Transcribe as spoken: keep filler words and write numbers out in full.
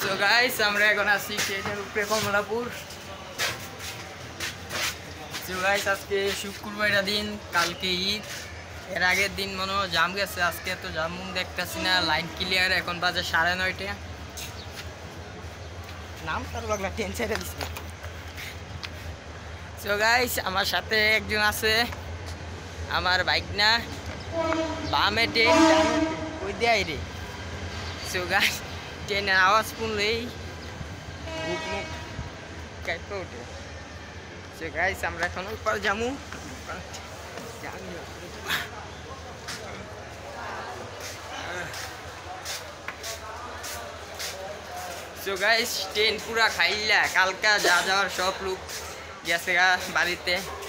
So guys আমরা এখন আছি ট্রেনের উপরে কমলাপুর। সো গাইস আজকে শুক্রবার দিন, কালকে ঈদ। এর আগের দিন মনে হয় জাম গেছে, আজকে তো জাম দেখতেছি না, লাইন ক্লিয়ার। এখন বাজে সাড়ে নয়টা। নাম তার বাংলা ট্রেন ছেড়ে দিচ্ছে। সো গাইস আমার সাথে একজন আছে, আমার বাইক না বামে ট্রেন ওই দেয় রে। সো গাইস ট্রেনের আওয়াজ শুনলেই বুক মুখ কাঁপে ওঠে। সো গাইস আমরা এখন উপর যামু। সো গাইস ট্রেন পুরা খাইলা, কালকা যা যাওয়ার সব লোক গেছে গা বাড়িতে।